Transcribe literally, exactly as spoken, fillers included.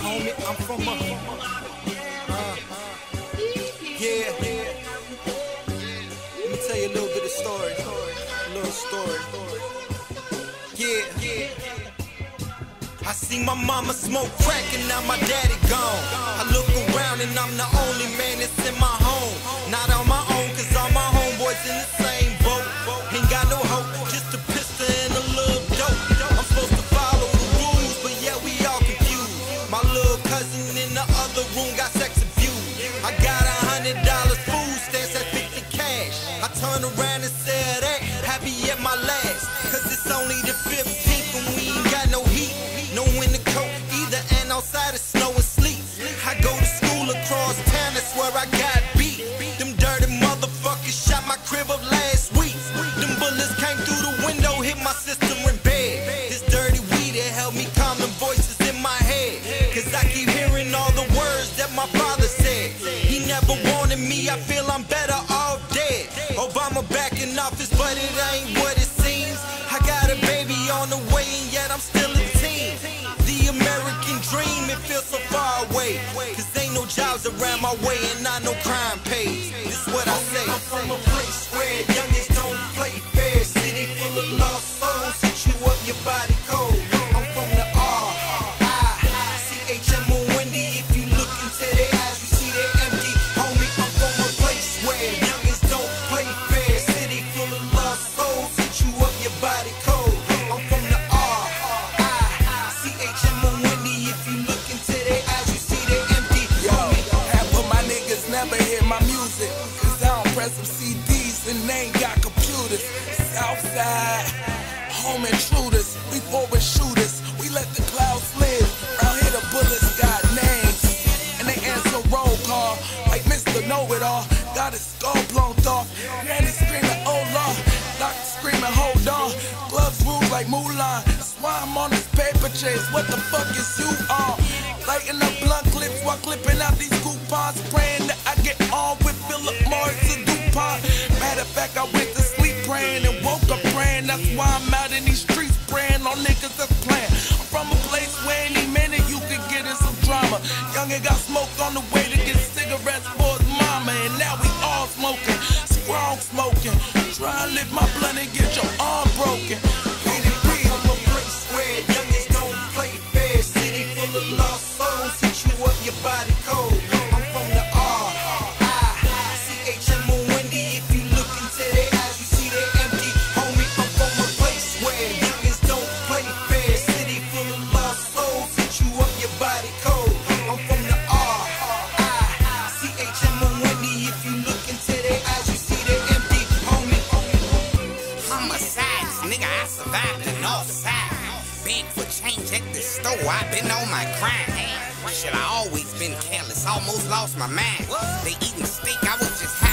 homie. I'm from a, uh, yeah. Let me tell you a little bit of story, a little story. Yeah, yeah. I see my mama smoke crack and now my daddy gone. I look around and I'm the only man that's in my home. Not on my own, cause all my homeboys in the same boat. Ain't got no hope, just a pistol and a little dope. I'm supposed to follow the rules, but yeah, we all confused. My little cousin in the other room got sex abused. I got a hundred dollars food stamps at fifty cash. I turn around and say that, happy at my last. Cause it's only the fifteenth and we ain't got no heat. No winter coat either, and outside it's snow and sleet. I go to school across town, that's where I got beat. Them dirty motherfuckers shot my crib up last week. Them bullets came through the window, hit my sister in bed. This dirty weed, it helped me calm them voices in my head. Cause I keep hearing all the words that my father said. He never wanted me, I feel I'm better off dead. Obama back in office, but it ain't what it seems. I got a baby on the way and yet I'm still a teen. The American dream, it feels so far away. Cause ain't no jobs around my way and not no crime pays. This is what I say. I'm from a place where youngins don't play fair. City full of lost souls, hit you up your body cold. I'm from the R I C H M O Wendy. If you look into their eyes, you see they're empty. Homie, I'm from a place where youngins don't play fair. City full of lost souls, hit you up your body cold. I'm from the R I C H M O Wendy. If you look into their eyes, you see they're empty. Yo, half of my niggas never hear my music, cause I don't press some C Ds and they ain't got computers. Southside, home intruders, we forward shooters, we let the clouds live. Around here the bullets got names, and they answer roll call, like Mister Know-It-All. Got his skull blown off, granny screaming, oh Lord. Doctor screaming, hold on, gloves moved like Mulan. Swam on this paper chase, what the fuck is you on? Lighting up blunt clips while clipping out these coupons, praying that I get on with Philip Morris and DuPont. Matter of fact, I went to sleep praying and woke up praying. That's why I'm out in these streets praying on niggas that's playing. I'm from a place where any minute you can get in some drama. Youngin' got smoke on the way to get cigarettes for his mama, and now we all smoking, strong smoking. Try and lift my blunt and get your arm broken. I'm from a place where youngins don't play fair. City full of lost souls, hit you up your body cold. I'm from the R I C H M O Wendy. If you look into their eyes, you see they're empty. Homie, I'm from a place where youngins don't play fair. City full of lost souls, hit you up your body cold. I'm from the R I C H M O Wendy. If you look into their eyes, you see they're empty. Homie, Homicides, nigga, I survived the north side. Beg for change at the store, I've been on my grind. Shit, I always been careless, almost lost my mind. They eating steak, I was just